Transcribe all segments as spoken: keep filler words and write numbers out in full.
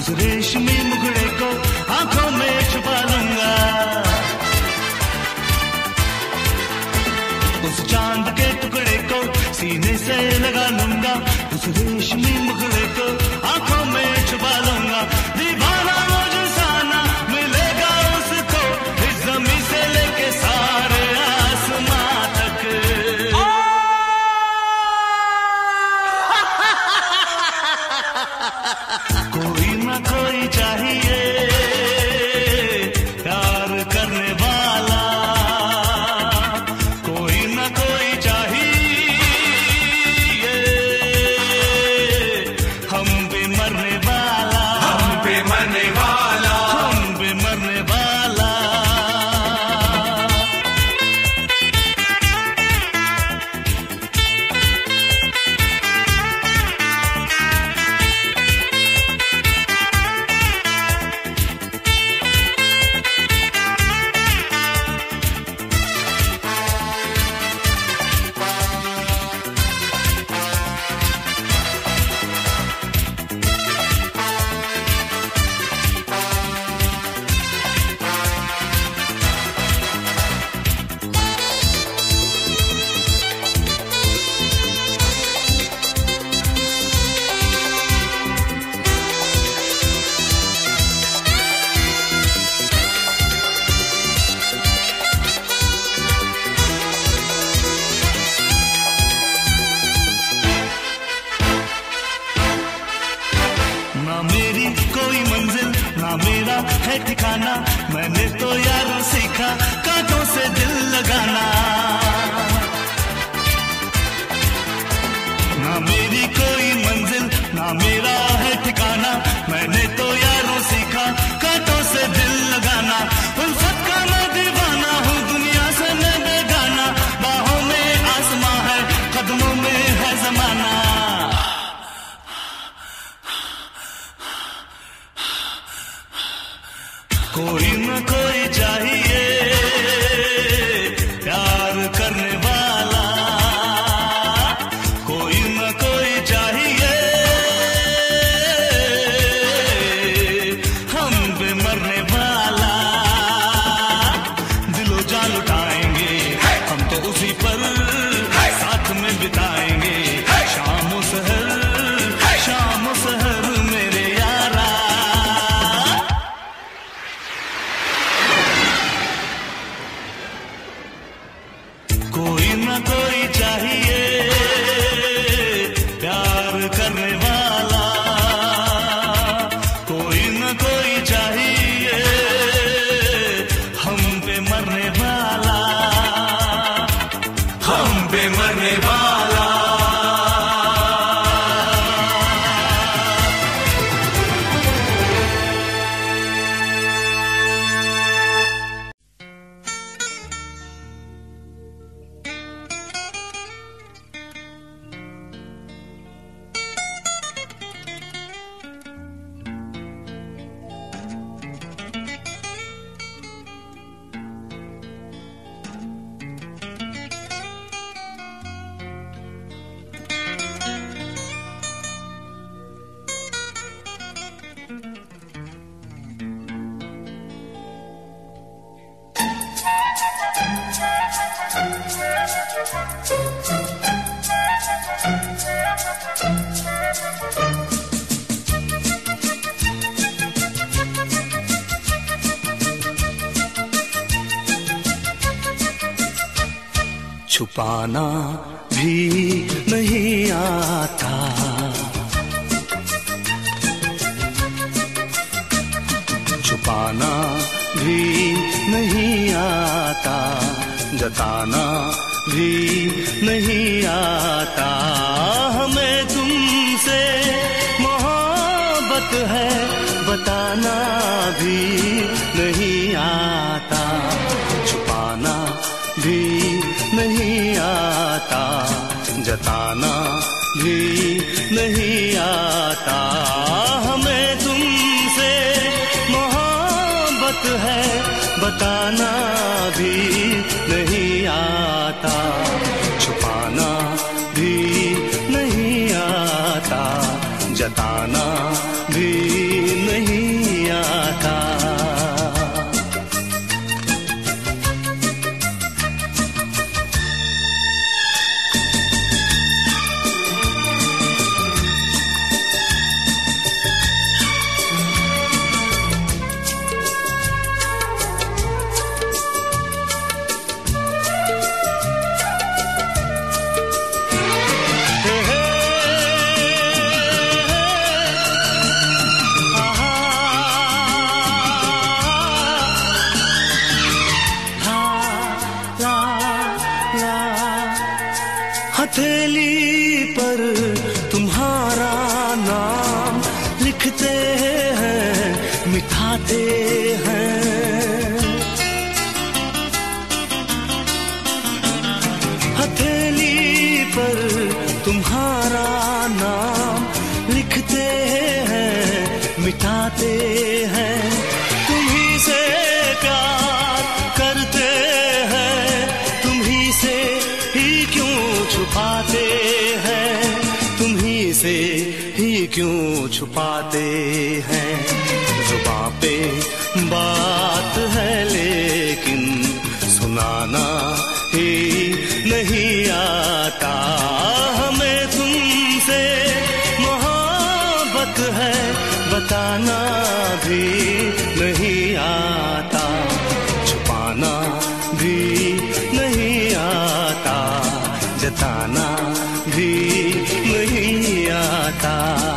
उस रेशमी मुखड़े को आंखों में छुपा लूंगा, उस चांद के टुकड़े को सीने से लगा लूंगा, उस रेशमी मुखड़े को आंखों में छुपा लूंगा। दीवाना मुझसा ना मिलेगा उसको, इस ज़मीं से लेके सारे आसमां तक। कोई ना कोई चाहिए प्यार करने वाला, कोई ना कोई चाहिए हम पे मरने वाला, हम पे मरने वाला, हम पे मरने वाला। ना मेरी कोई मंजिल, ना मेरा है ठिकाना, मैंने तो यारों सीखा कांटों से दिल लगाना। ना मेरी कोई मंजिल, ना मेरा है ठिकाना, मैंने तो यारों सीखा कांटों से दिल लगाना। उल्फत का मैं दीवाना हूँ, दुनिया से मैं बेगाना, बाहों में आसमां है, कदमों में है जमाना। कोई न कोई चाहिए प्यार करने वाला, कोई न कोई चाहिए हम पे मरने वाला। दिलो जान लुटाएंगे हम तो उसी पर साथ में बिताएंगे, शाम सहर शाम सहर मेरे यारा। कोई ना कोई चाहिए प्यार करने वाला, कोई ना कोई चाहिए हम पे मरने वाला, हम पे मरने वाला। छुपाना भी नहीं आता, छुपाना भी नहीं आता, जताना भी नहीं आता। हमें तुमसे मोहब्बत है बताना भी नहीं आता, छुपाना भी नहीं आता, जताना भी नहीं आता। हमें तुमसे मोहब्बत है बताना भी नहीं आता, छुपाना भी नहीं आता, जताना भी नहीं लिखते हैं मिटाते हैं। हथेली पर तुम्हारा नाम लिखते हैं मिटाते हैं। तुम्ही से प्यार करते हैं, तुम्ही से ही क्यों छुपाते हैं, तुम्ही से ही क्यों छुपाते हैं। जुबां पे बात है लेकिन सुनाना ही नहीं आता। हमें तुमसे मोहब्बत है बताना भी नहीं आता, छुपाना भी नहीं आता, जताना भी नहीं आता।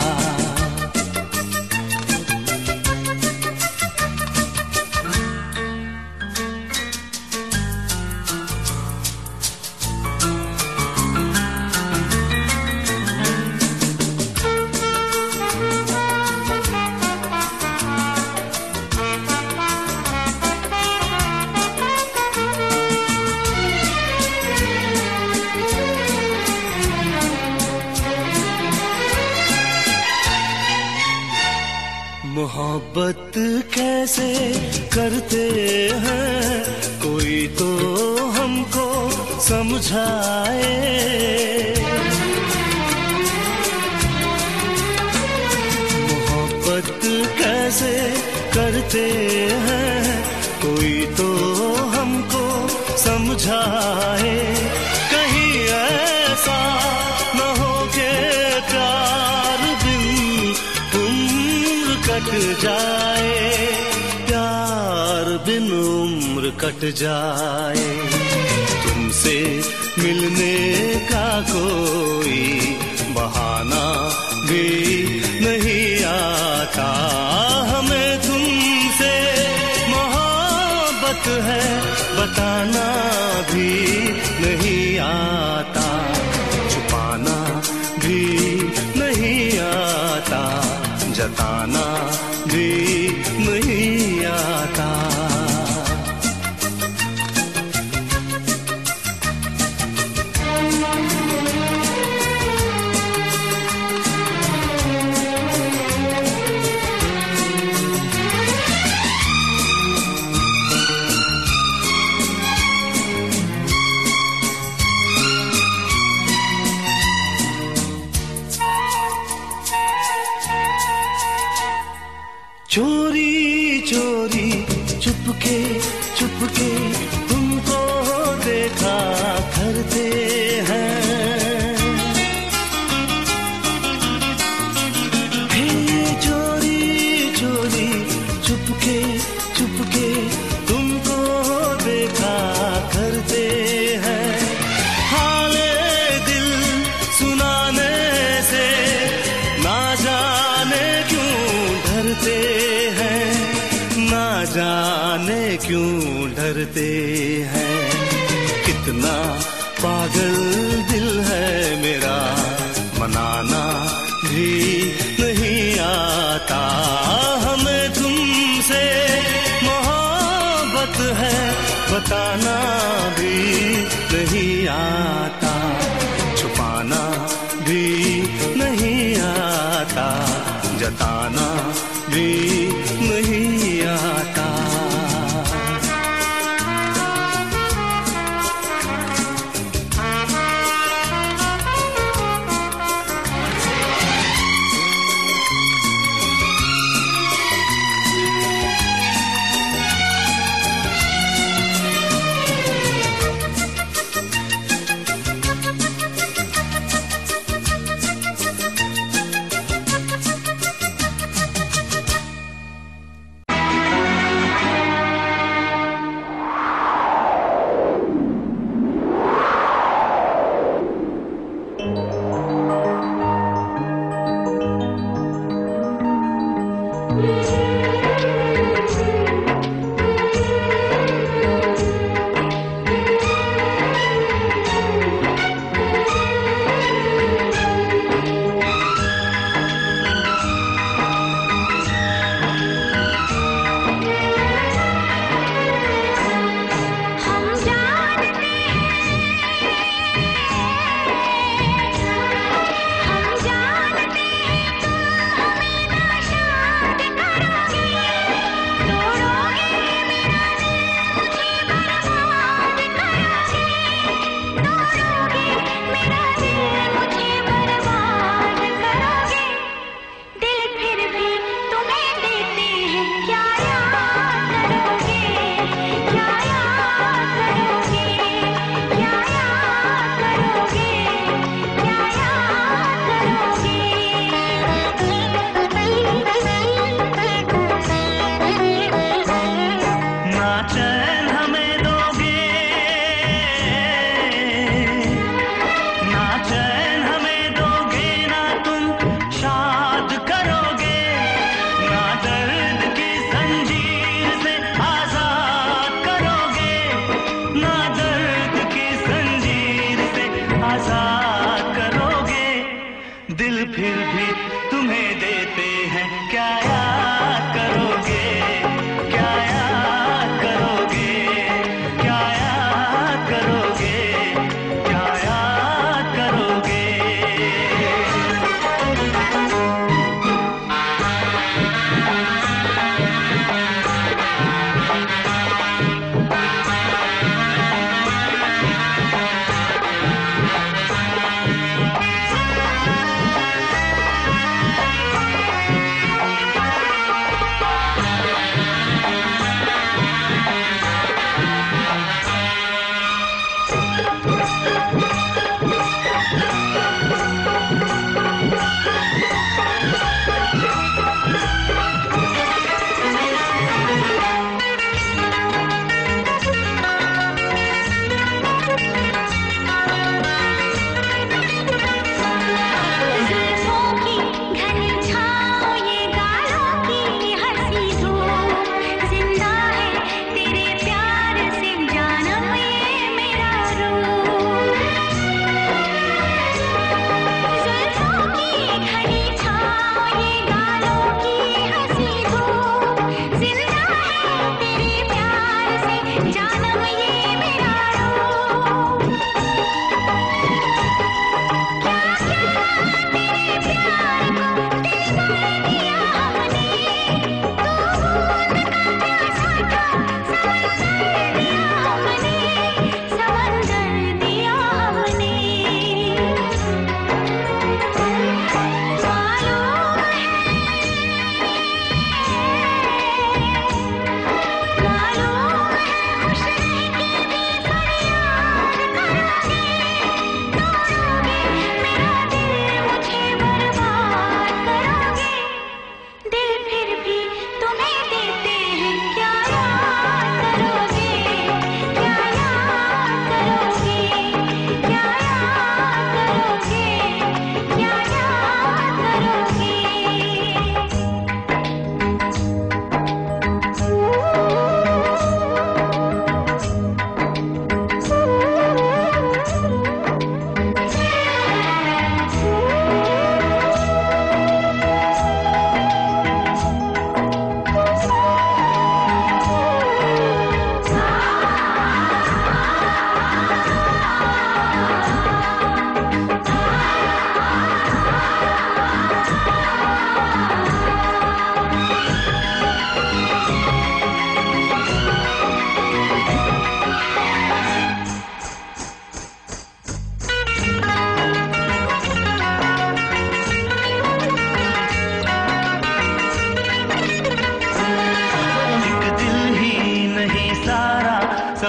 मोहब्बत कैसे करते हैं कोई तो हमको समझाए। मोहब्बत कैसे करते हैं कोई तो हमको समझाए। कहीं ऐसा न हो के प्यार बिन कट जाए, प्यार बिन उम्र कट जाए। तुमसे मिलने का कोई बहाना भी नहीं आता। हमें तुमसे मोहब्बत है बताना भी नहीं आता, छुपाना भी नहीं आता, जताना भी नहीं आता। चोरी चोरी चुपके चुपके तुमको देखा करते हैं। हे चोरी चोरी चुपके चुपके तुमको देखा करते हैं। हाले दिल सुनाने से ना जाने क्यों डरते हैं, ना जाने क्यों डरते हैं। कितना पागल दिल है मेरा, मनाना भी नहीं आता। हमें तुमसे मोहब्बत है बताना भी नहीं आता, छुपाना भी नहीं आता, जताना भी नहीं आता।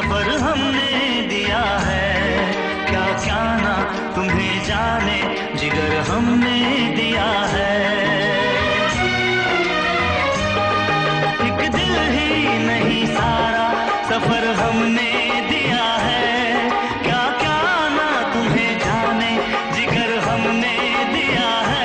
सफर हमने दिया है, क्या क्या ना तुम्हें जाने जिगर हमने दिया है। एक दिल ही नहीं सारा सफर हमने दिया है, क्या क्या ना तुम्हें जाने जिगर हमने दिया है।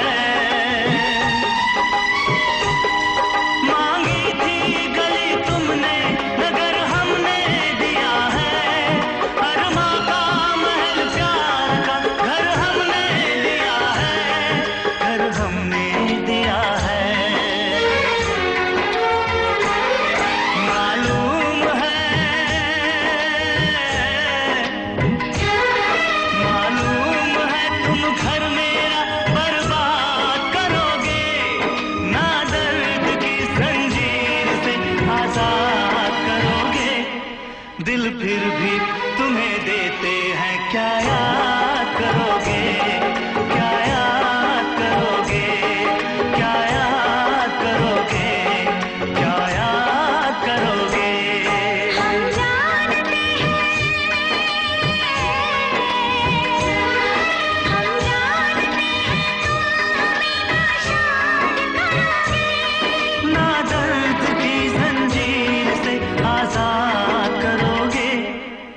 मांगी थी गली तुमने नगर हमने दिया है, अरमा का महल प्यार का घर हमने दिया है, घर हमने दिया है। मालूम है मालूम है तुम घर मेरा बर्बाद करोगे, ना दर्द की जंजीर से आजाद करोगे। दिल फिर भी तुम्हें देते हैं, क्या याद करोगे, क्या याद करोगे, क्या याद करोगे, क्या याद करोगे। हम जानते हैं, हम जानते हैं तुम हमें नाशाद करोगे, ना दर्द की जंजीर से आजाद करोगे।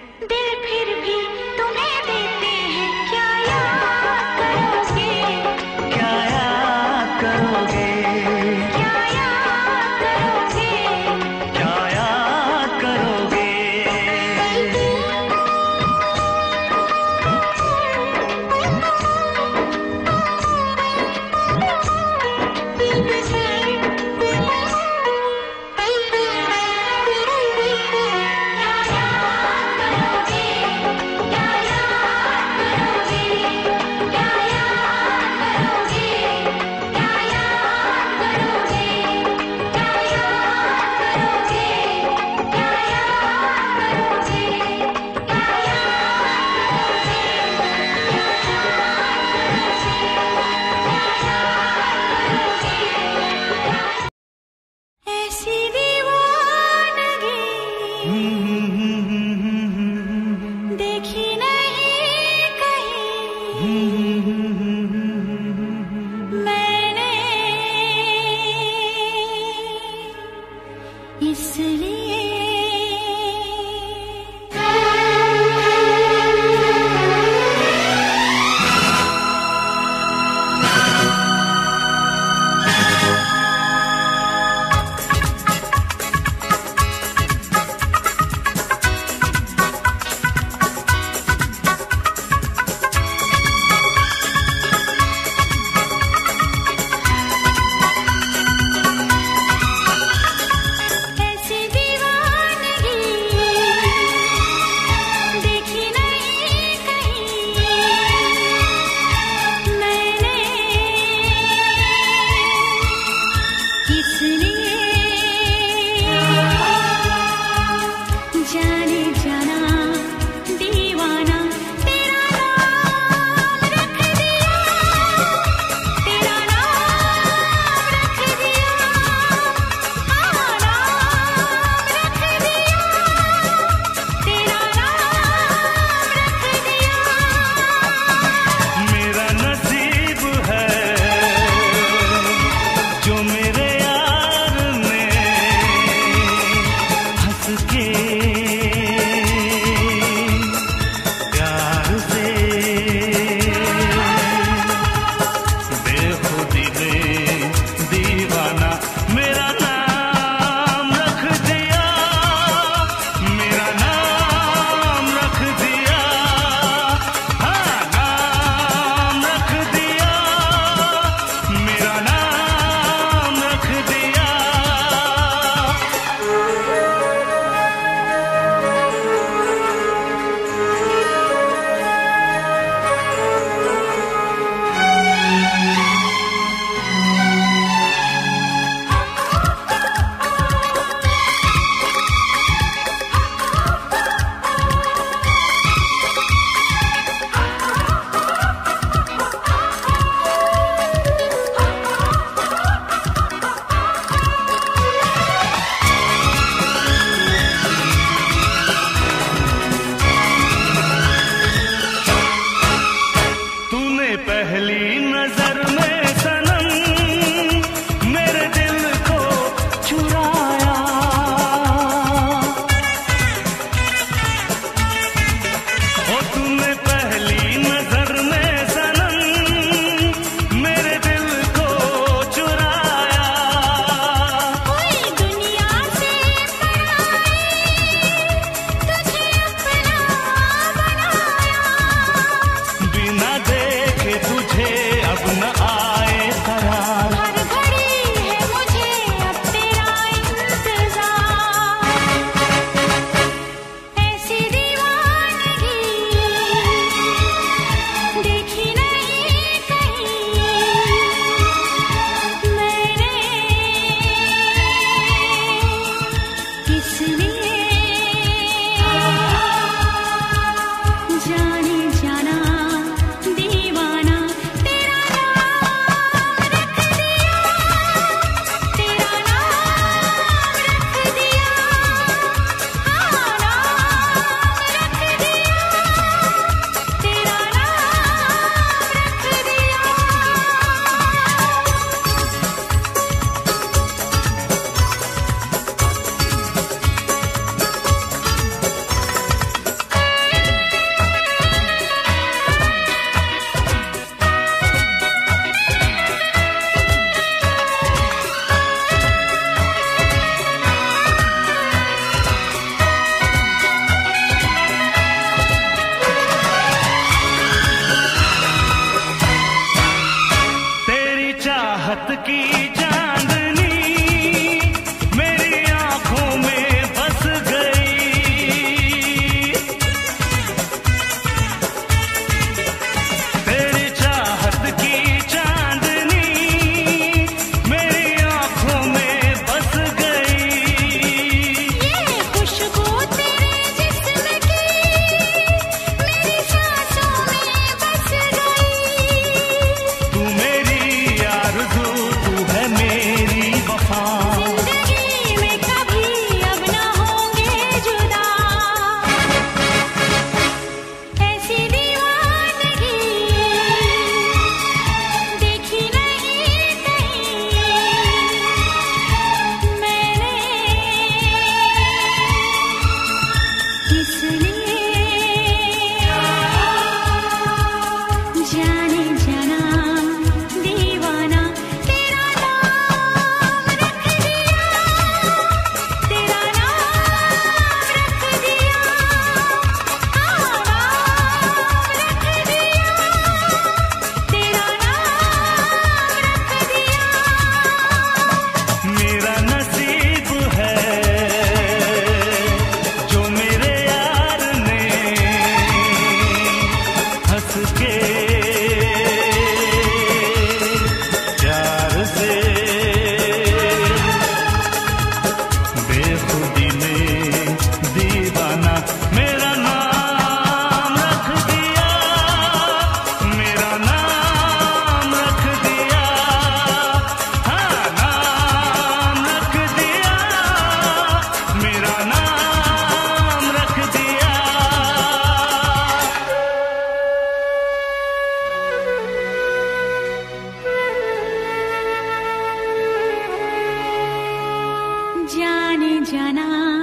जाना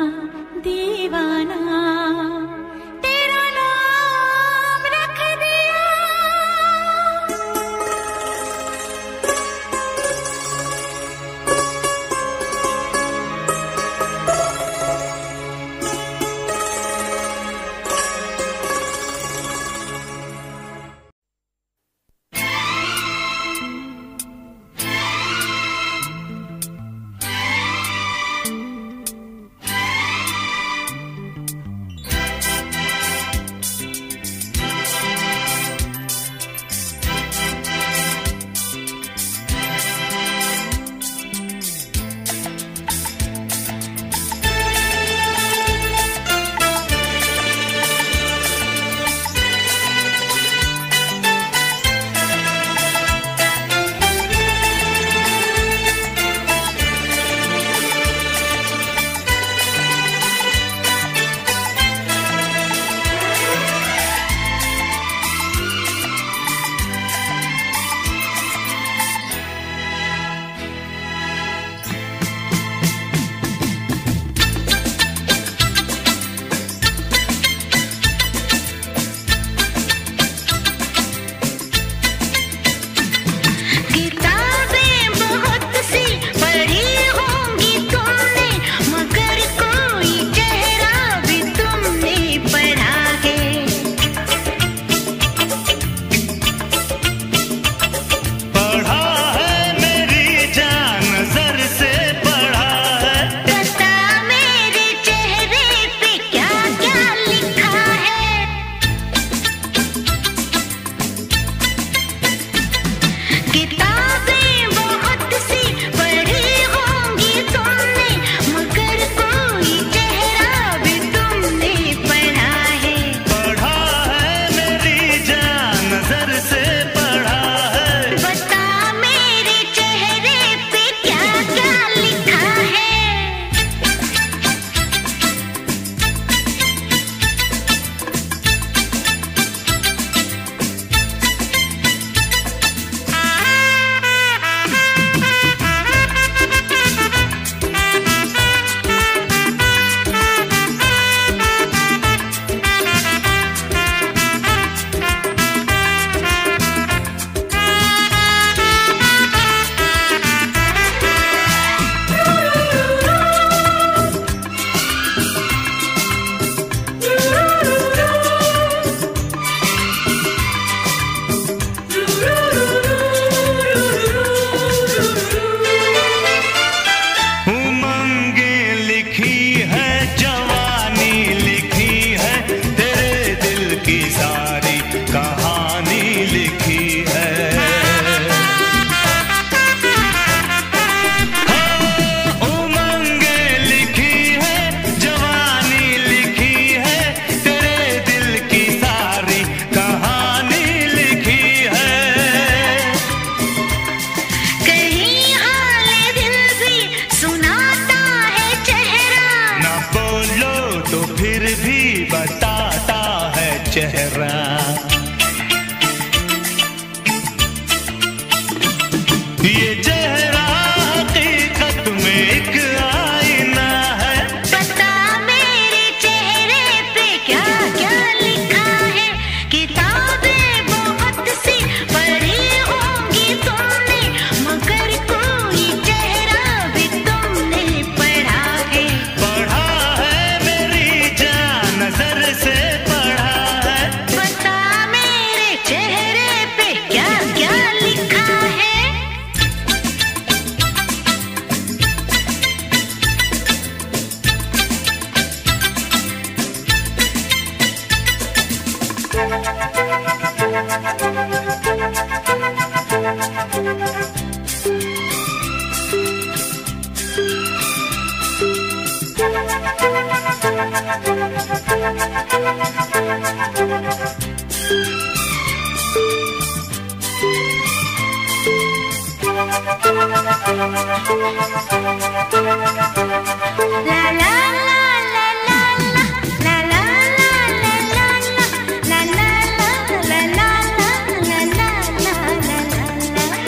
दीवाना तेरा नाम रख दिया।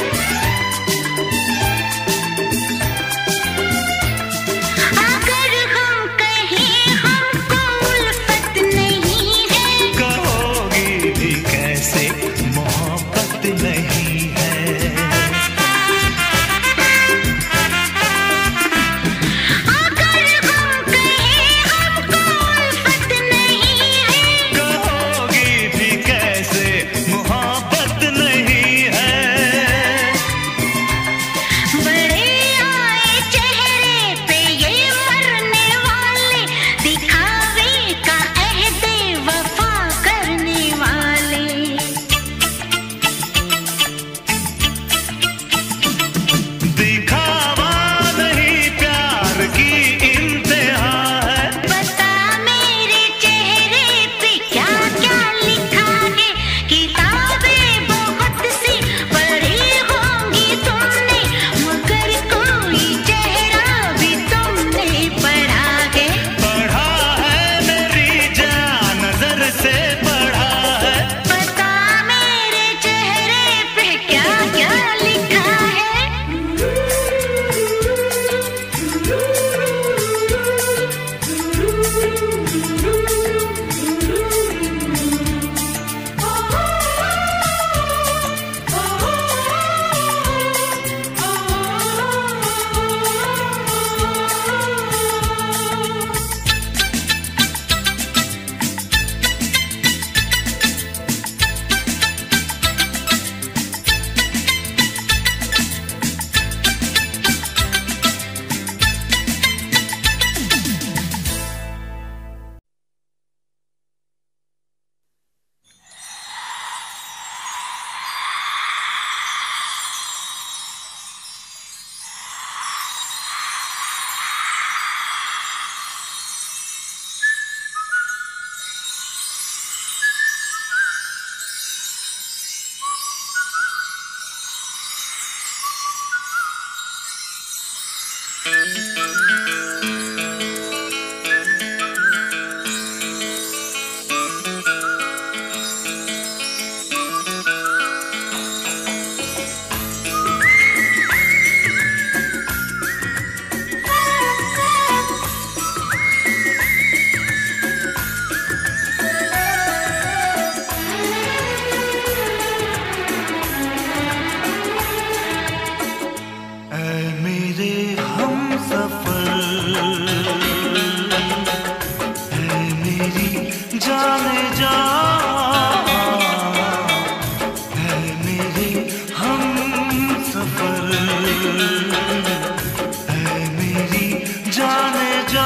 अगर जाने जा है मेरे हम सफर, है मेरी जाने जा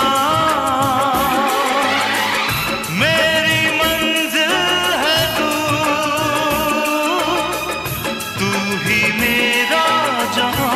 मेरी मंजिल है तू, तू ही मेरा जहां।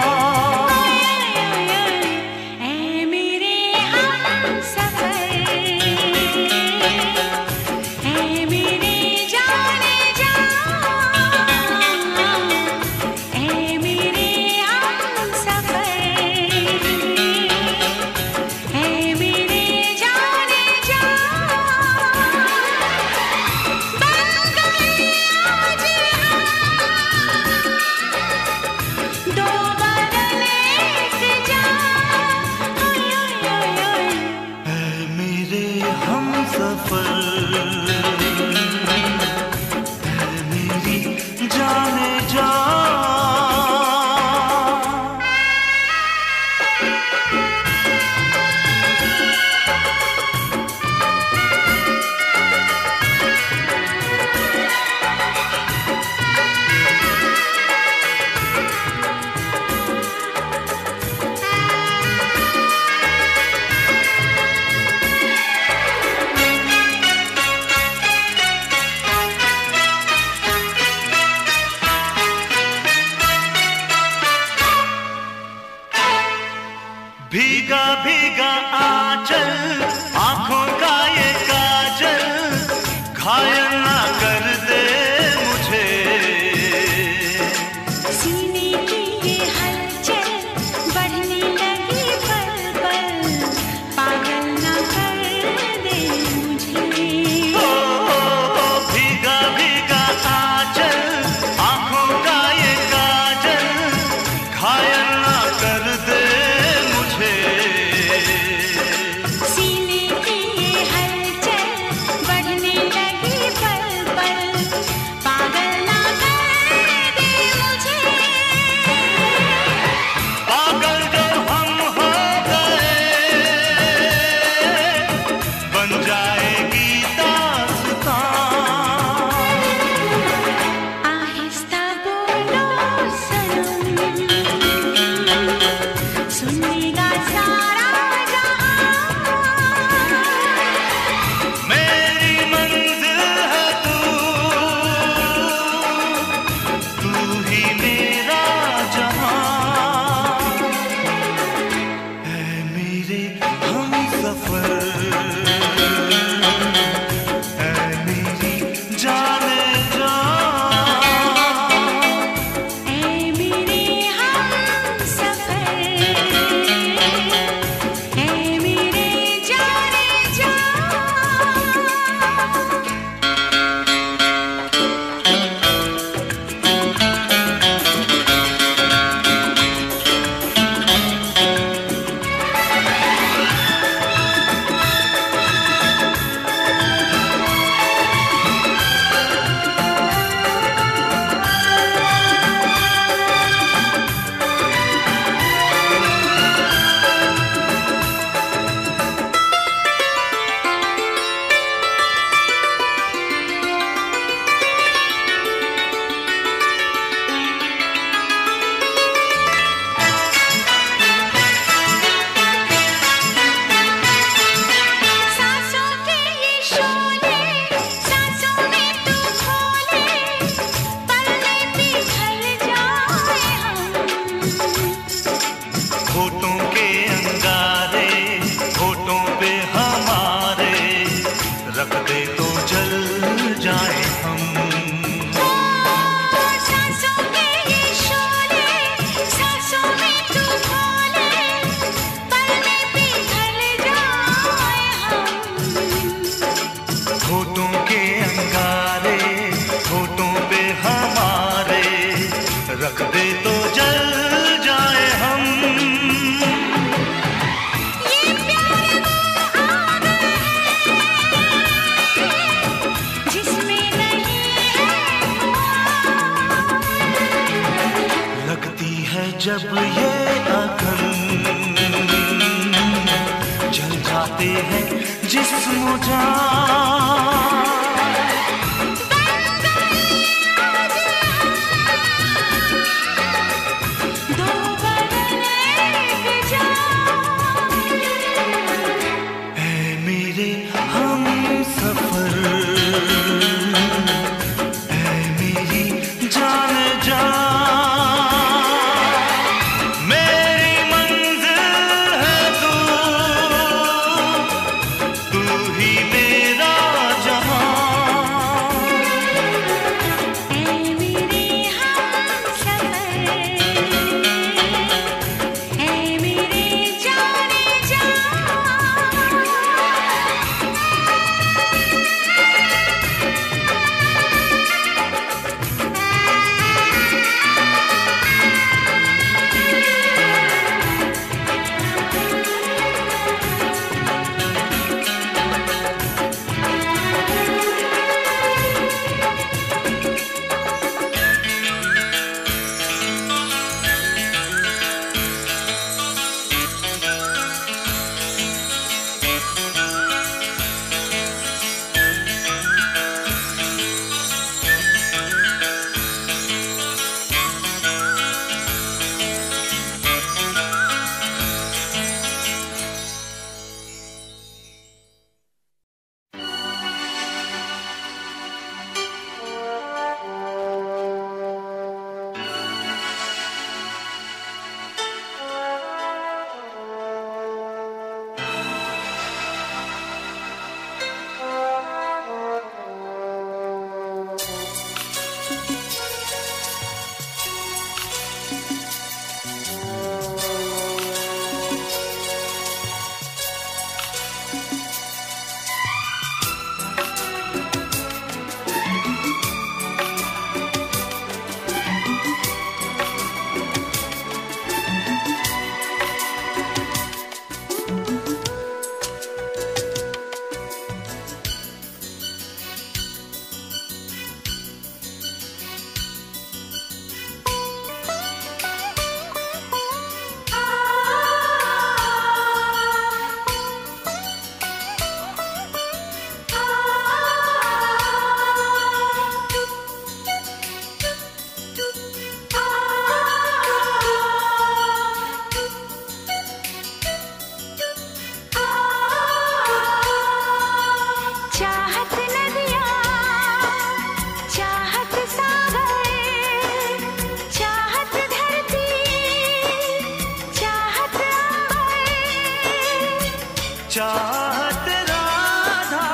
भीगा भीगा आंचल आंखों का ये काजल, घायल ना कर दे मुझे। सीने की ये हलचल बढ़ने लगी पल पल, पागल ना कर दे मुझे। ओ, ओ, ओ भीगा भीगा आंचल आंखों का ये काजल, घायल ना कर दे। सीने की ये जिस्म जान चाहत राधा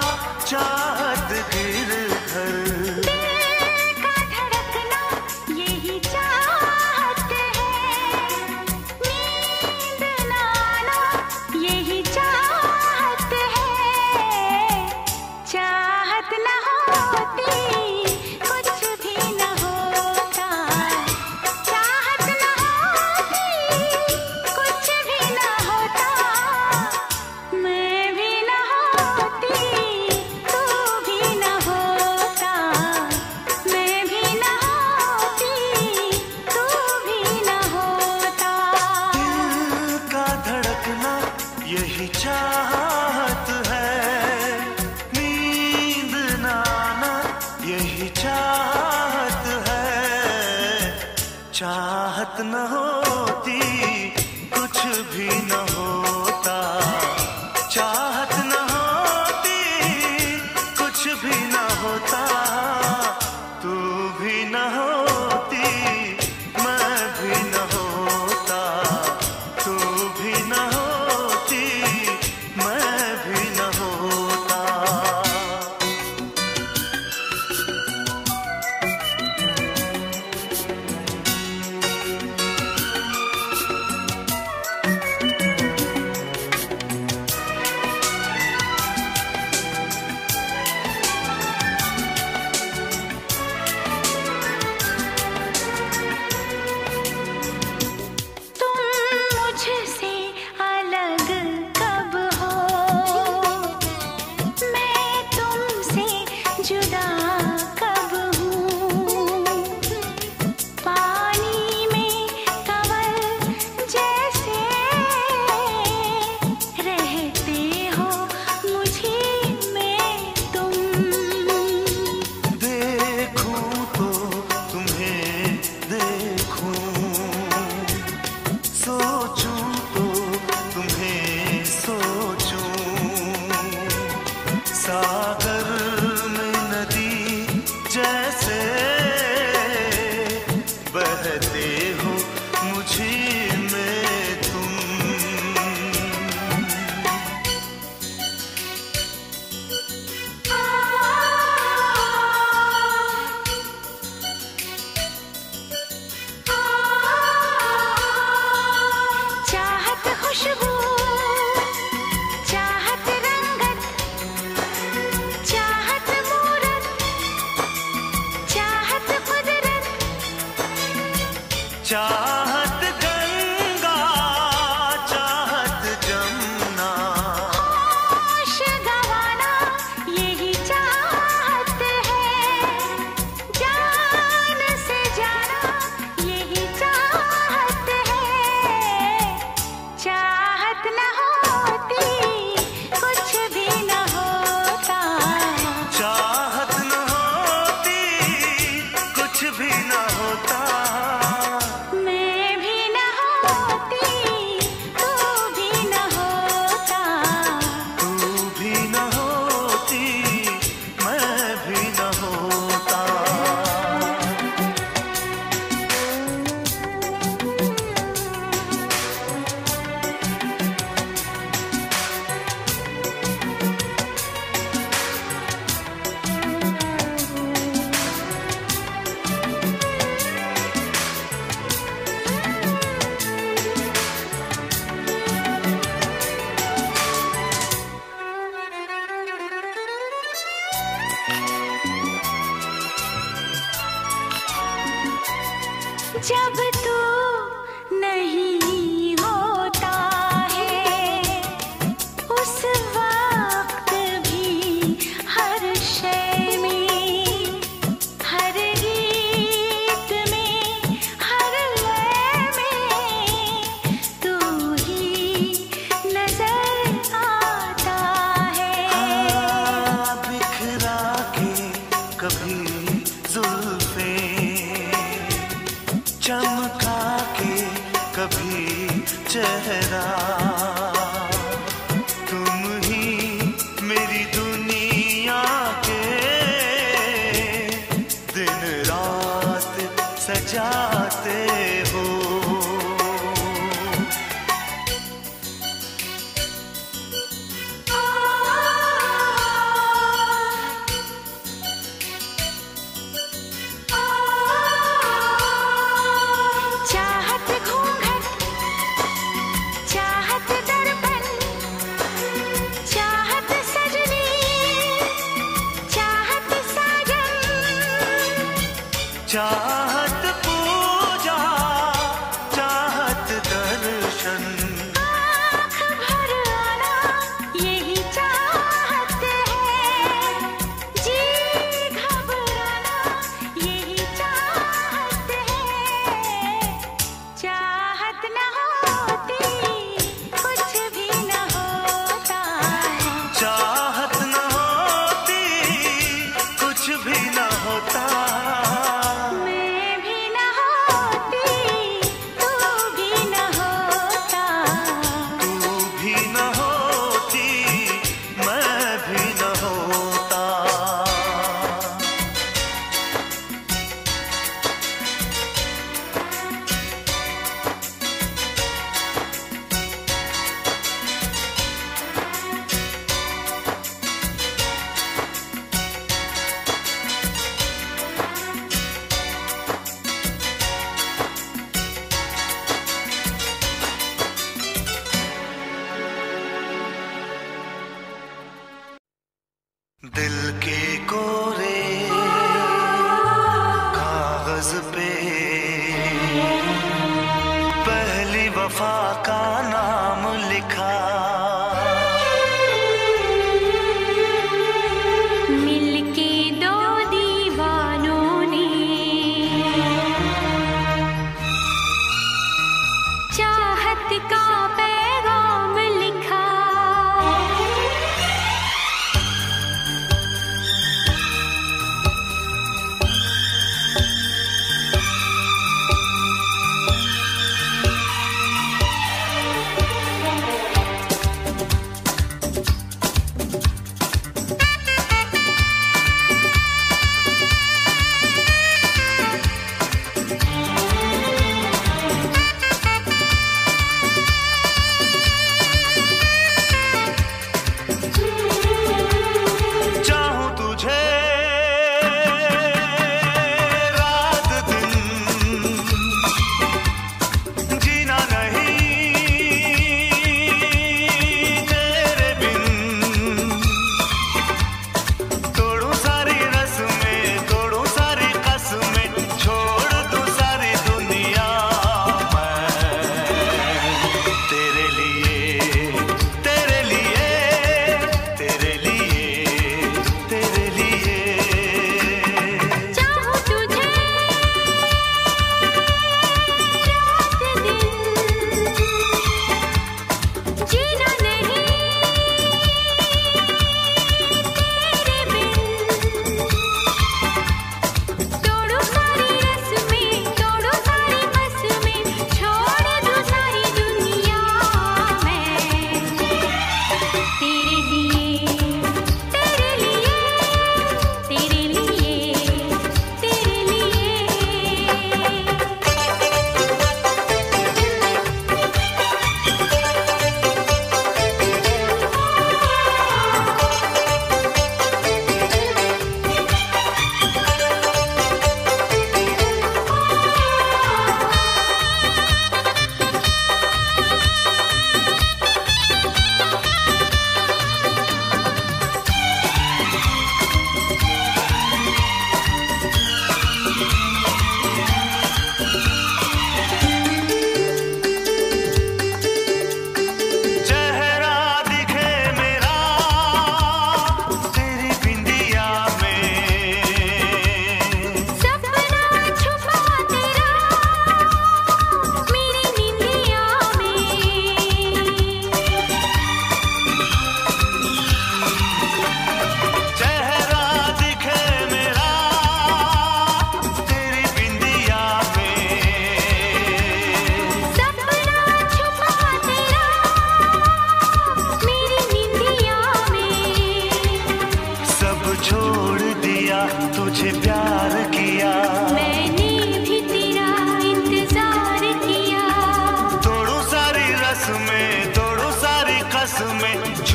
चाहत गिरधर दिल का धड़कना यही चाहत है, नींद लाना यही चाहत है। चाहत न होती कुछ भी न होता, चाहत न होती कुछ भी न होता। मैं भी न होती तू भी न होता, मैं भी न होती तू भी न होता। दिल का धड़कना यही चाहत है, नींद न आना यही चाहत है। चाहत न होती कुछ भी न होता, चाहत न होती कुछ भी न होता। तू भी न होती मैं भी न होता, तू भी न होती मैं भी न होता। तुम मुझसे अलग जरा, तुम ही मेरी दुनिया के दिन रात सजाते हो। चाहत पूजा, चाहत दर्शन, आँख भर आना यही चाहत है, जी घबराना यही चाहत है। चाहत न होती कुछ भी न होता, चाहत न होती कुछ भी न होता। मैं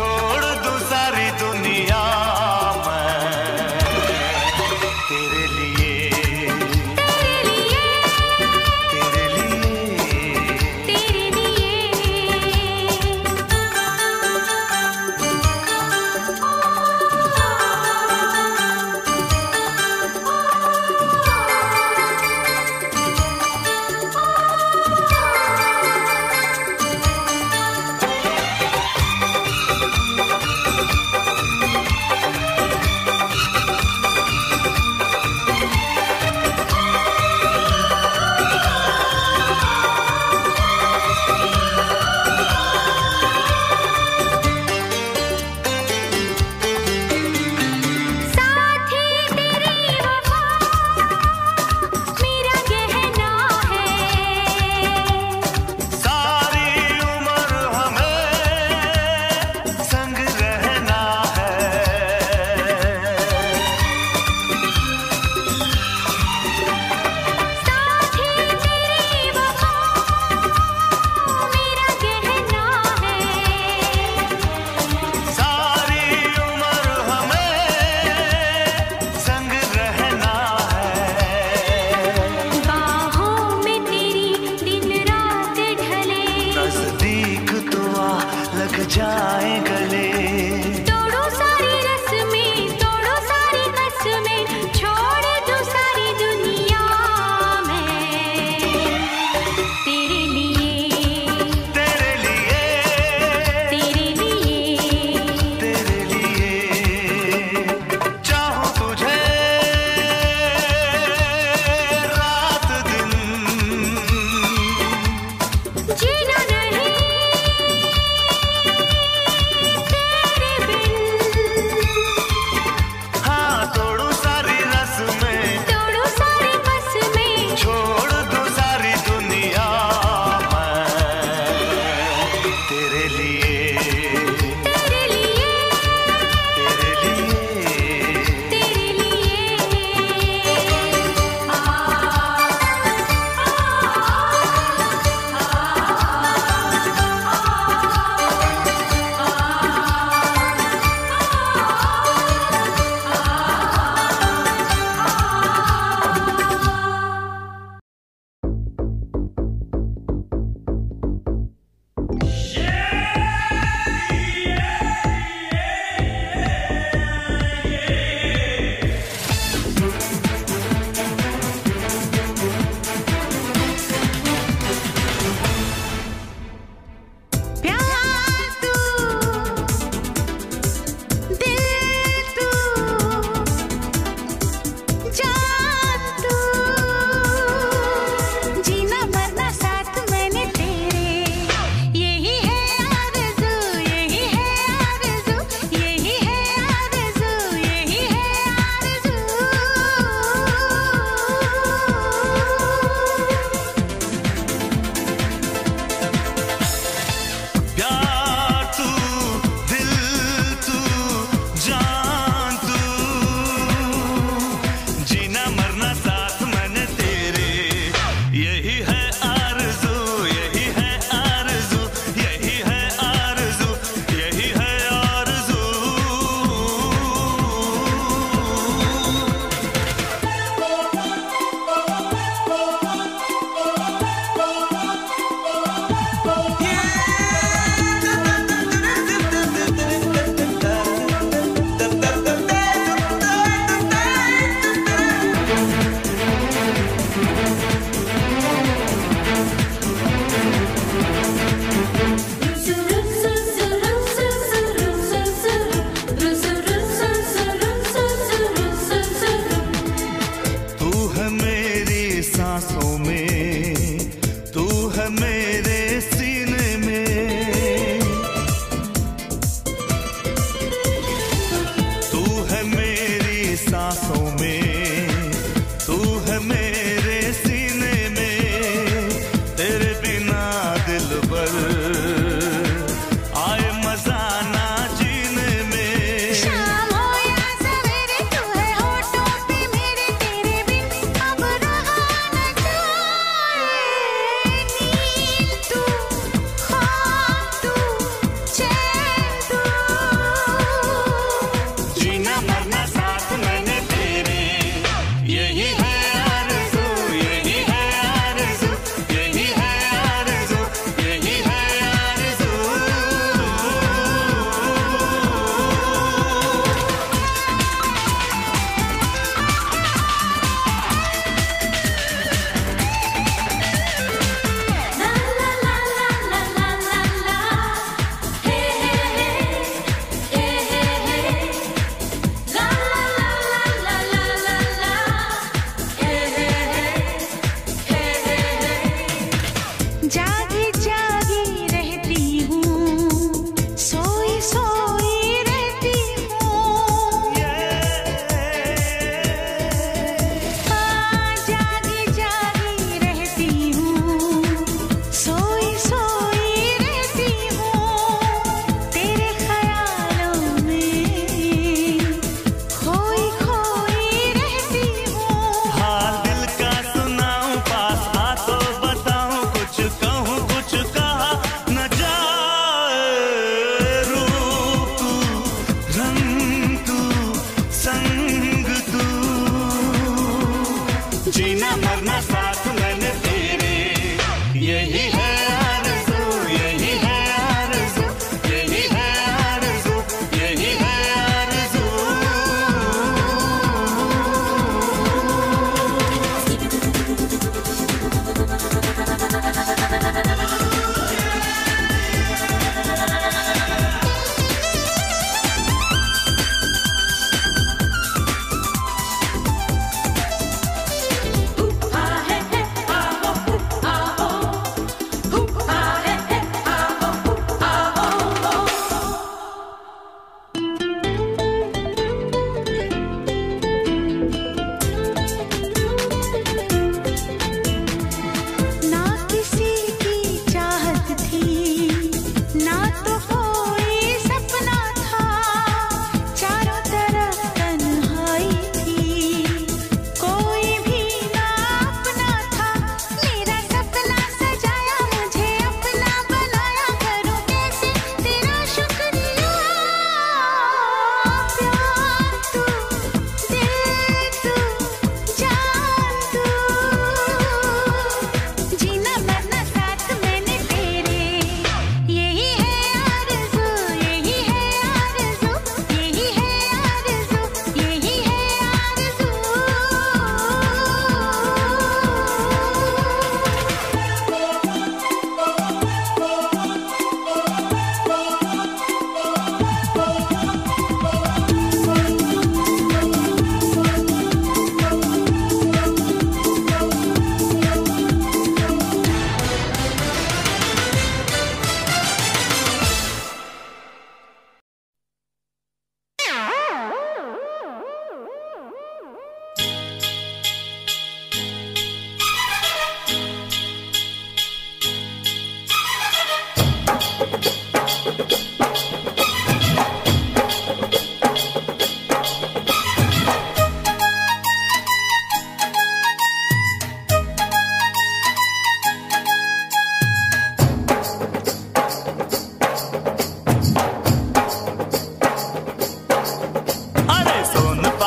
छोड़ दूं सारी दुनिया जाए गले तोड़ो सारी रस्में तोड़ो सारी कसमें छोड़ दो सारी दुनिया में तेरे लिए तेरे लिए तेरे लिए तेरे लिए चाहूं तुझे रात दिन जीना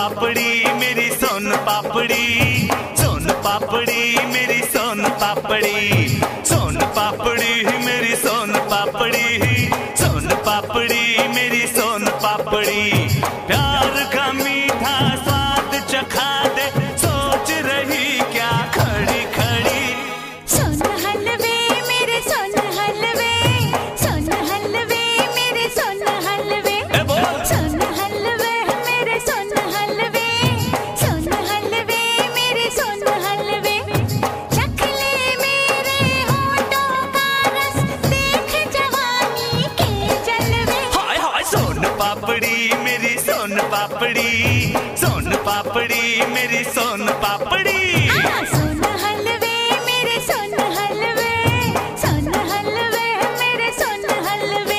पापड़ी मेरी सोन पापड़ी, सोन पापड़ी मेरी सोन पापड़ी, सोन पापड़ी मेरी सोन पापड़ी, सोन पापड़ी मेरी सोन पापड़ी। प्यार का मीठा स्वाद चखा दे, सोच रही क्या खड़ी खड़ी। सोन हलवे मेरे सोन हलवे, सोन हलवे मेरे सोन हलवे, सोन हलवे मेरे सोन हलवे, सोन हलवे मेरे सोन हलवे। चख ले मेरे होठों का रस, देख जवानी के जलवे। हाय हाय सोन पापड़ी मेरी सोन पापड़ी, सोन पापड़ी मेरी सोन पापड़ी। हाँ, सोन हलवे मेरे सोन हलवे, सोन हलवे मेरे सोन हलवे।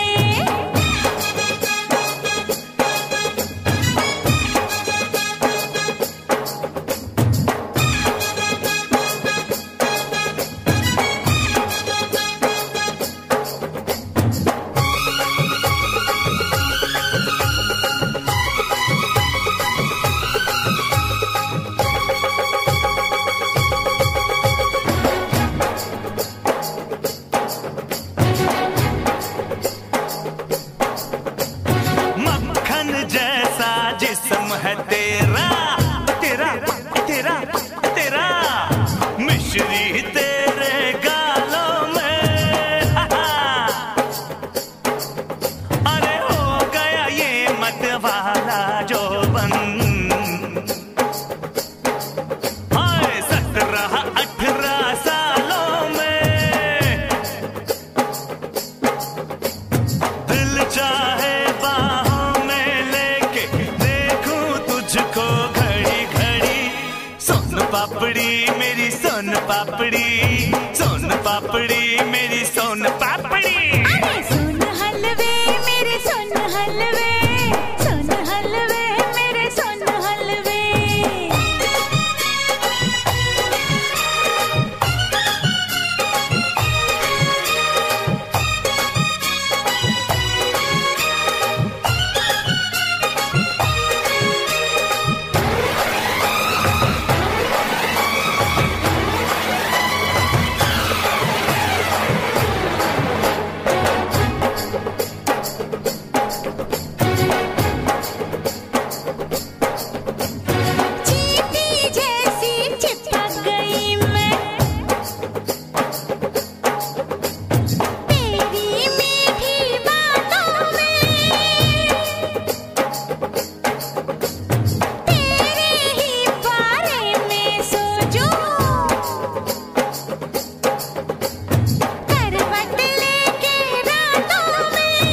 मक्खन जैसा जिस्म है तेरा, तेरा तेरा तेरा, मिश्री तेरे गालों में। अरे हो गया ये मत वाला जो बन, हाय सत्रह अठारह सालों में। दिल चाहे बाहों में लेके देखूं तुझको घड़ी घड़ी। सोन पापड़ी मेरी सोन पापड़ी, सोन पापड़ी मेरी सोन पापड़ी। अरे सोन हलवे मेरे सोन हलवे, सोन हलवे मेरे सोन हलवे। चींटी जैसी चिपक गई मैं तेरी मीठी बातों में, तेरे ही बारे में सोचूं, करवट लेके रातों में।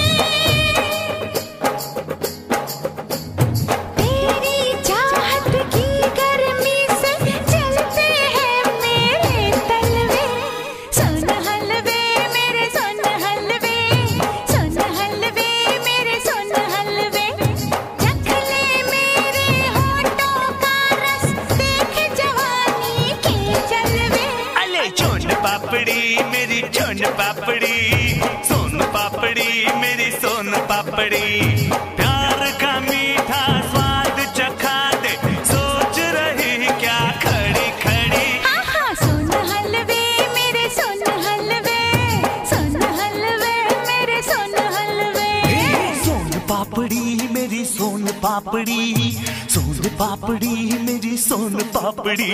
तेरी चाहत की गर्मी से जलते हैं मेरे तलवे। सोन हलवे मेरे सोन हलवे, सोन हलवे मेरे सोन हलवे। चख ले मेरे होठों का रस, देख जवानी के जलवे। अले चोन पापड़ी मेरी चोन पापड़ी, सोन पापड़ी मेरी सोन पापड़ी। प्यार का मीठा स्वाद चखा दे, सोच रही क्या खड़ी खड़ी। हाँ हाँ, सोन हलवे मेरे सोन हलवे, सोन हलवे मेरे सोन हलवे। सोन पापड़ी मेरी सोन पापड़ी, सोन पापड़ी मेरी सोन पापड़ी।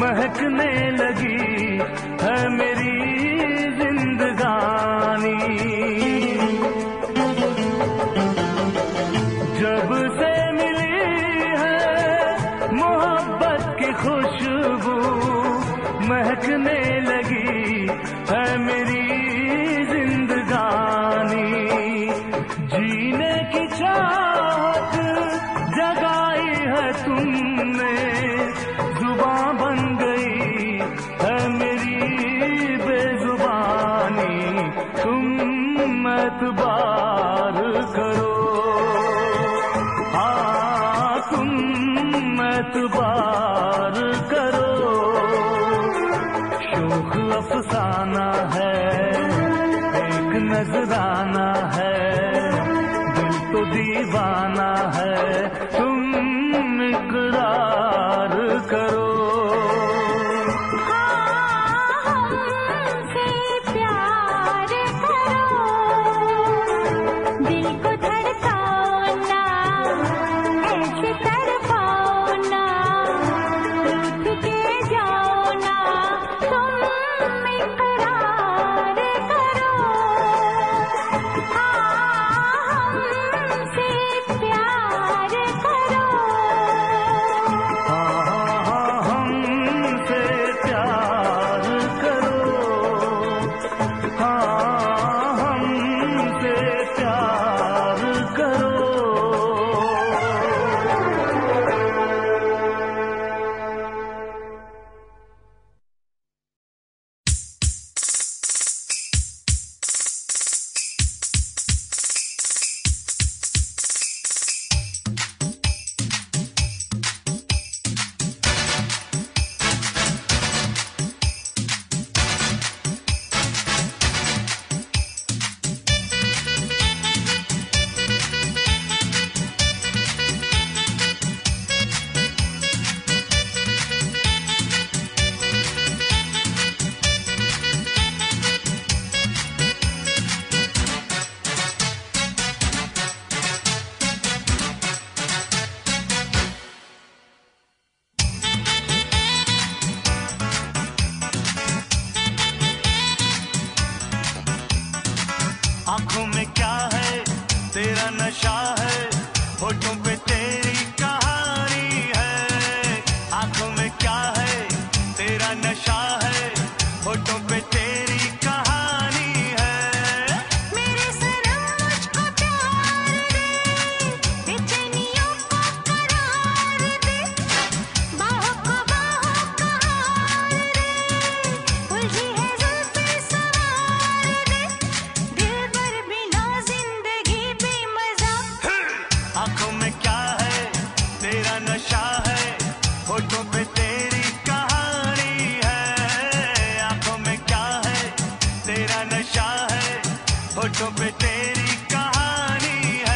महकने लगी है मेरी जिंदगानी। जब से मिली है मोहब्बत की खुशबू, महकने लगी है मेरी जिंदगानी। जीने की चाहत जगाई है तुमने, जुबां बन गई है मेरी बेजुबानी। तुम एतबार करो, हाँ तुम एतबार करो। शौक अफसाना है, एक नजराना है, दिल तो दीवाना है। तुम इकरार करो। आंखों में क्या है तेरा नशा है, होठों पे तेरी कहानी है। आंखों में क्या है तेरा नशा है, होठों पे तेरी कहानी है। मेरे सनम मुझको प्यार दे, बेचैनियों को करार दे, बाहों को बाहों का हार दे, उलझी है जुल्फे सवार दे, दिल भर बिना जिंदगी बेमजा। आंखों में क्या है तेरा नशा है, होठों पे तेरी कहानी है। आंखों में क्या है तेरा नशा है, होठों पे तेरी कहानी है।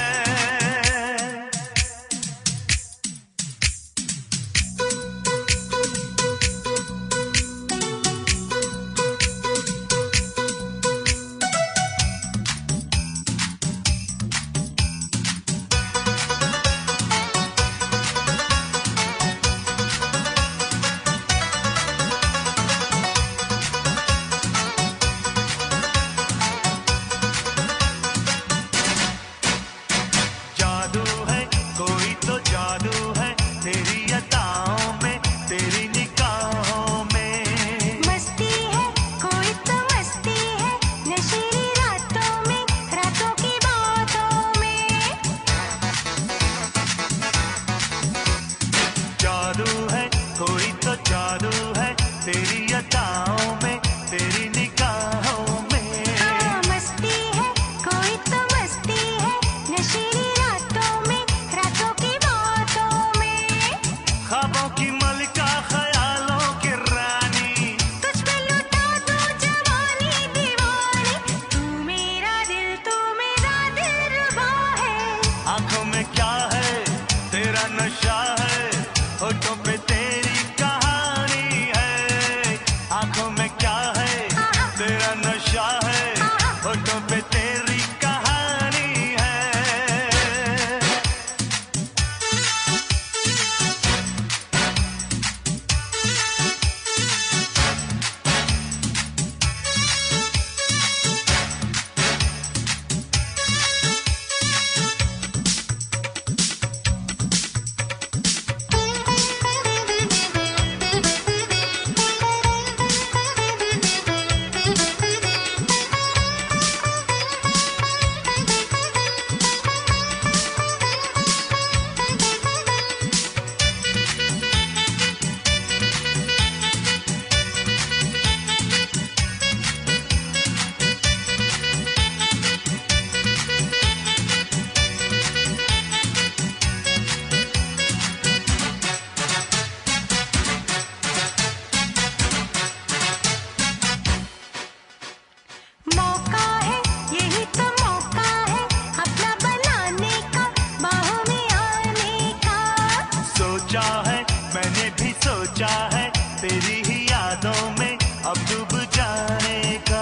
भी सोचा है तेरी ही यादों में अब डूब जाने का।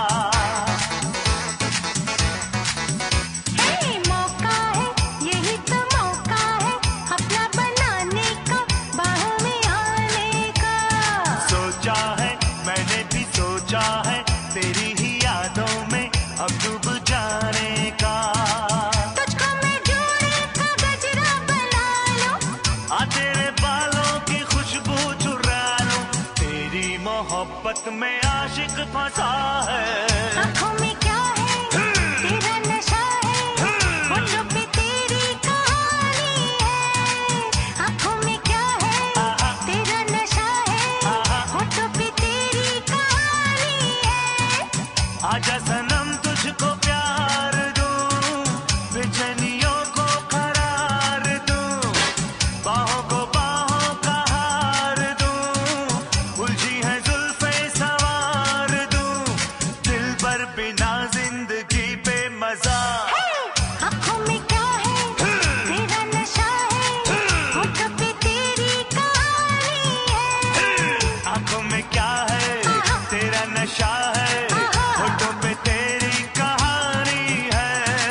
हे मौका है, यही तो मौका है अपना बनाने का, बाहों में आने का। सोचा है मैंने भी सोचा है तेरी ही यादों में अब डूब जाने का। तुझको मैं जोड़े का गजरा बना लूं, आ तेरे बालों की खुशबू चुरा लूं, तेरी मोहब्बत में आशिक फंसा है। आँखों में क्या है तेरा नशा है, होठों पे तेरी कहानी है। आँखों में क्या है तेरा नशा है, होठों पे तेरी कहानी है। आजा सनम तुझको प्यार दूं, बेचैनियों को करार दूं, बाहों को बाहों का हार दूं, उलझी है जुल्फे सवार दूं, दिल पर बिना जिंदगी पे मजा। आँखों में क्या है तेरा नशा है, होठों पे तेरी कहानी है। आंखों में क्या है तेरा नशा है, होठों पे तेरी कहानी है।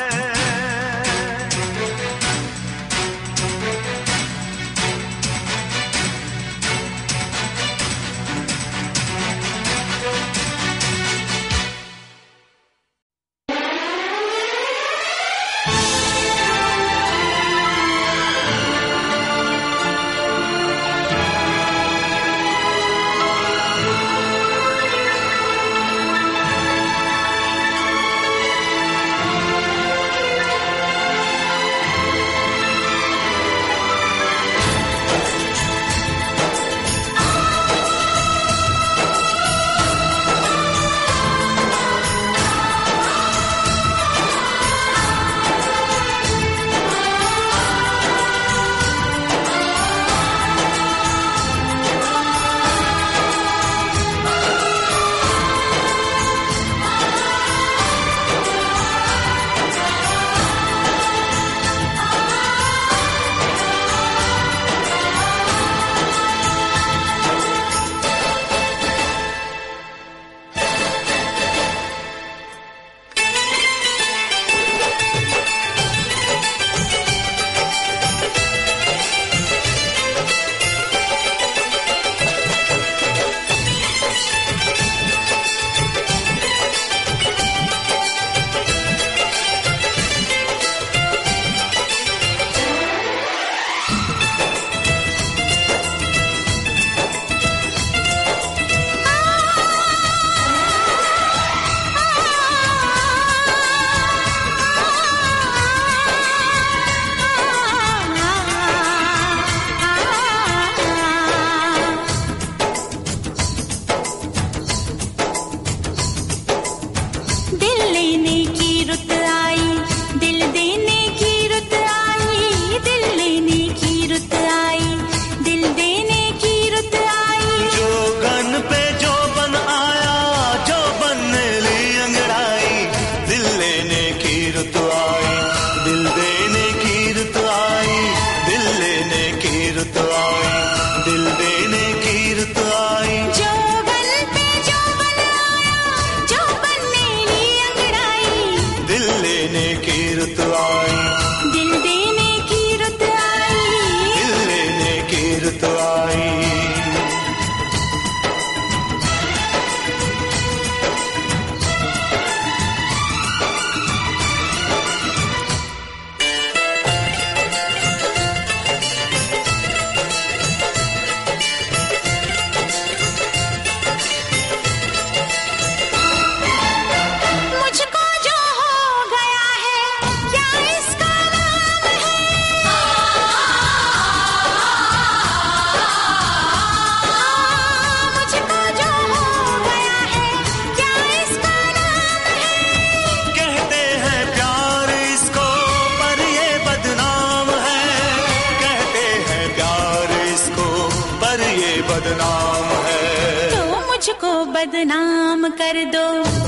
बदनाम कर दो,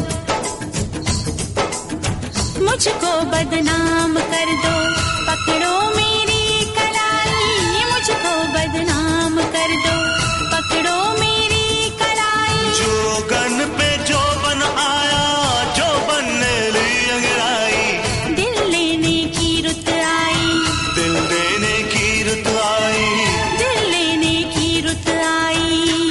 मुझको बदनाम कर दो, पकड़ो मेरी कलाई, मुझको बदनाम कर कर दो, पकड़ो मेरी कलाई। जोगन पे जो बन आया, जो बनने ली अंगड़ाई, दिल लेने की रुत आई, दिल देने की रुत आई, दिल लेने की रुत आई।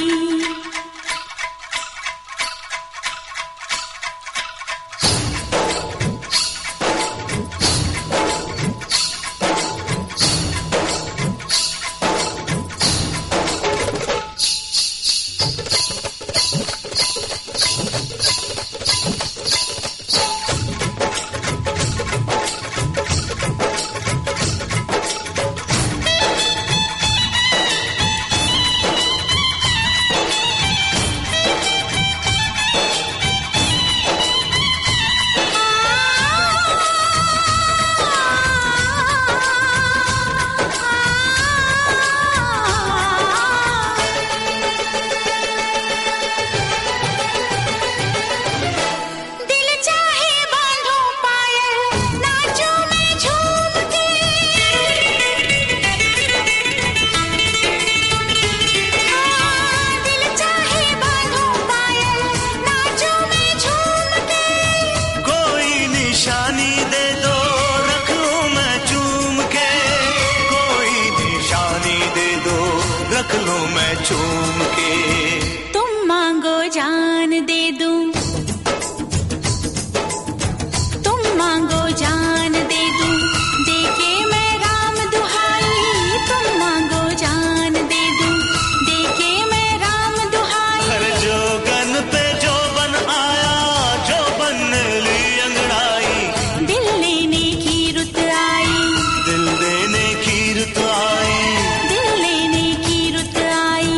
दिल चाहे बांधो पायल, नाचूं मैं झूम के। हाँ, दिल चाहे बांधो पायल, नाचूं मैं झूम के। कोई निशानी दे दो, रख लूं मैं चूम के, कोई निशानी दे दो, रख लूं मैं चूम के। तुम मांगो जान दे दूं, तुम मांगो जान दे दूं, देके मैं राम दुहाई। तुम मांगो जान दे दूं, देके मैं राम दुहाई। हर जोगन पे जो बन आया, जो बनने ली अंगड़ाई, दिल लेने की रुत आई, दिल देने की रुत आई। दिल लेने की रुत आई।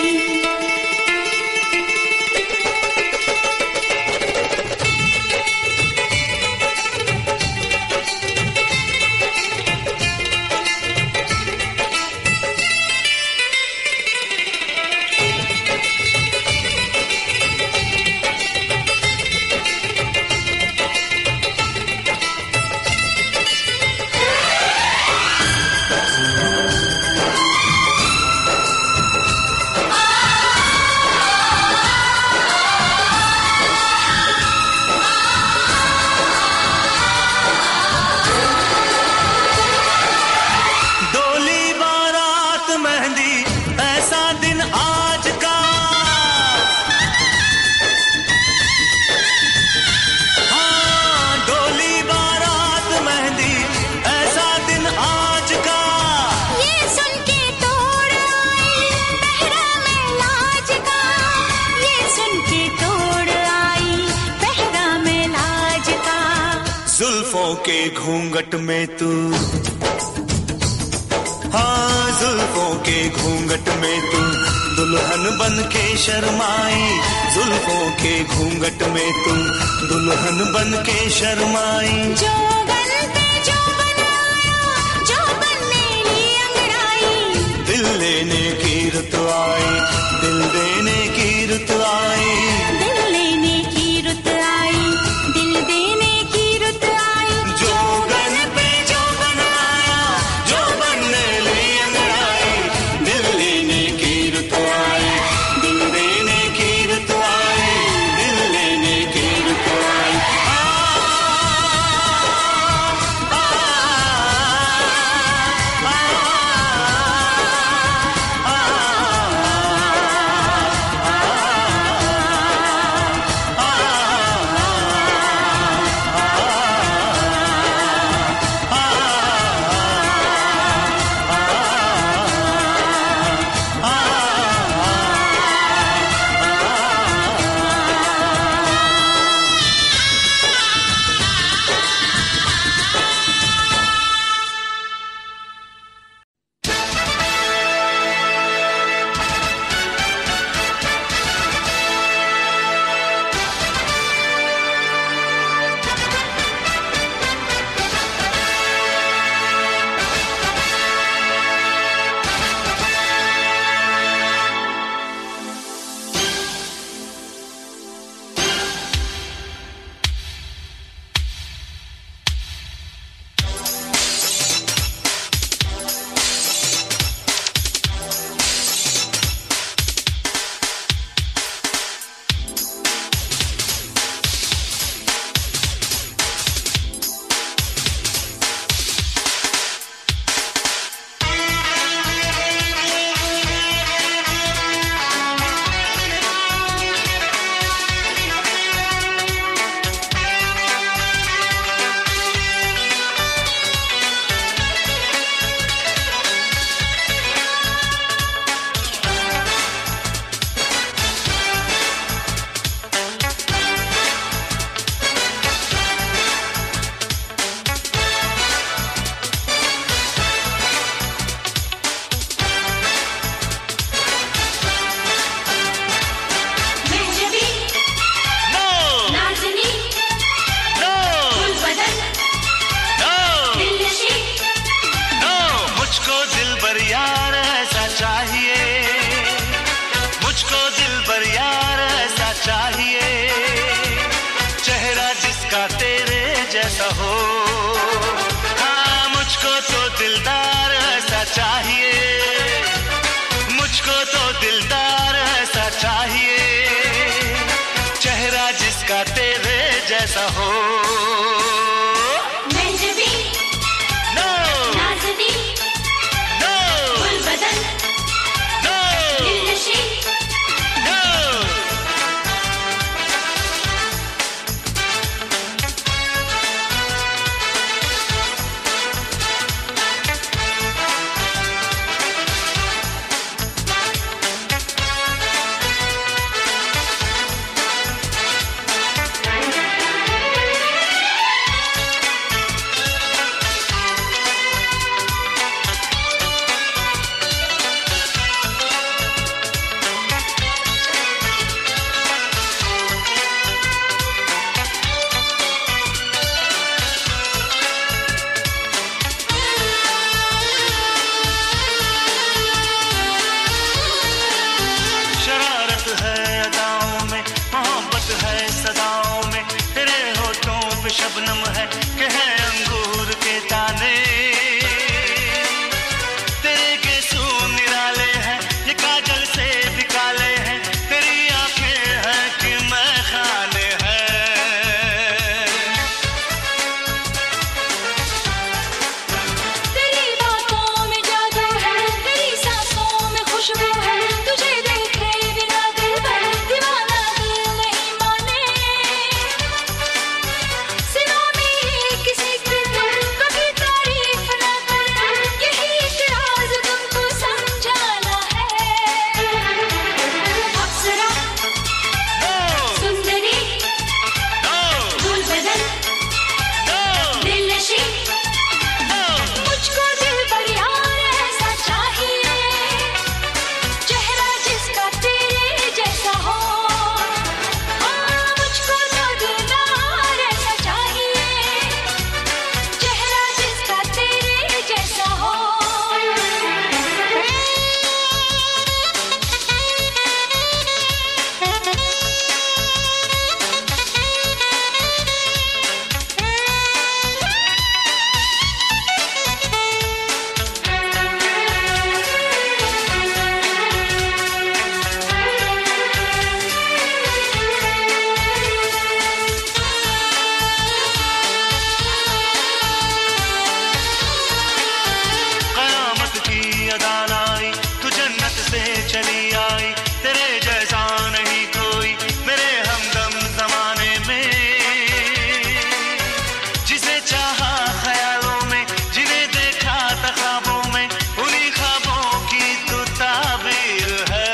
डोली बारात मेहंदी, ऐसा दिन आज का। हाँ, डोली बारात मेहंदी, ऐसा दिन आज का। ये सुन के तोड़ आई पहरा में लाज का, ये सुन के तोड़ आई पहरा में लाज का। जुल्फों के घूंघट में तू, हाँ जुल्फों के घूंघट में तू दुल्हन बन के शर्माई, जुल्फों के घूंघट में तू दुल्हन बन के शर्माई। जोगन पे जो बनाया, जो बनने ली अंगड़ाई। दिल लेने की रुत आई, दिल देने की रुत आई। दिल लेने की रुत आई, दिल देने की रुत आई। जोगन पे जो बनाया, जो बनने ली अंगड़ाई, दिल लेने की रुत आई, दिल देने की रुत आई, दिल लेने की रुत आई। आ, आ, आ, आ, आ, आ, दिलदार ऐसा चाहिए, चेहरा जिसका तेरे जैसा हो। शबनम है कि है अंगूर के दाने, तेरे गेसू निराले हैं, ये काजल से भी काले हैं, तेरी आंखें हैं कि मैं खाने हैं। तेरी बातों में जादू है, तेरी सांसों में खुशबू है, तुझे देखे बिना दिल भर दीवाना दिल नहीं माने। चली आई तेरे जैसा नहीं कोई मेरे हमदम जमाने में, जिसे चाहा ख्यालों में, जिन्हें देखा था ख्वाबों में, उन्हीं ख्वाबों की तो ताबीर है।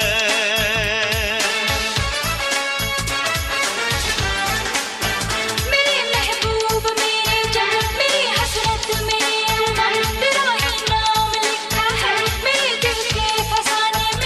मेरे महबूब मेरे जान, मेरी हसरत मेरी अरमान, तेरा ही नाम लिखा है मेरे दिल के फसाने में।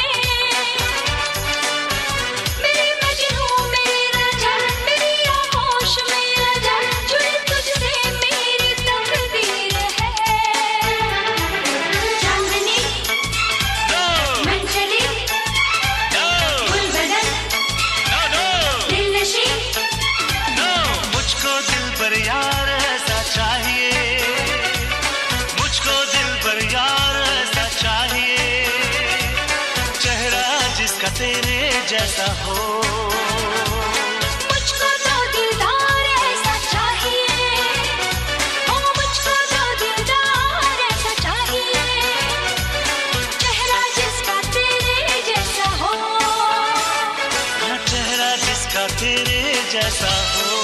यार ऐसा चाहिए, मुझको दिल पर यार ऐसा चाहिए, चेहरा जिसका तेरे जैसा हो। मुझको तो दिलदार ऐसा चाहिए, ओ मुझको तो दिलदार ऐसा चाहिए, चेहरा जिसका तेरे जैसा हो। हाँ, चेहरा जिसका तेरे जैसा हो।